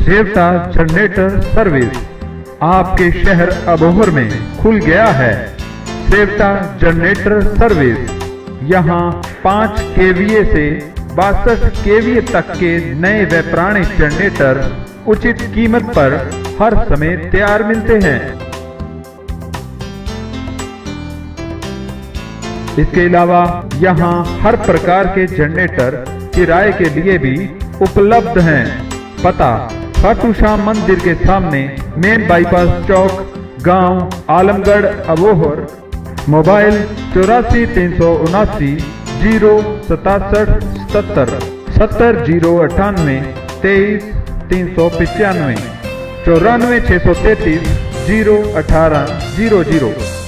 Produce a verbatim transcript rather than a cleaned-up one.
Sevata generator service आपके शहर अबोहर में खुल गया है। सेवता जनरेटर सर्विस यहाँ पाँच केवीए से बासठ केवीए तक के नए व पुराने जनरेटर उचित कीमत पर हर समय तैयार मिलते हैं। इसके अलावा यहाँ हर प्रकार के जनरेटर किराए के लिए भी उपलब्ध हैं। पता खाटू श्याम मंदिर के सामने मेन बाईपास चौक, गांव आलमगढ़ अबोहर। मोबाइल चौरासी तीन सौ उनासी जीरो सतासठ सत्तर सत्तर जीरो अट्ठानवे तेईस तीन सौ पचानवे चौरानवे छः सौ तैतीस जीरो अठारह जीरो जीरो।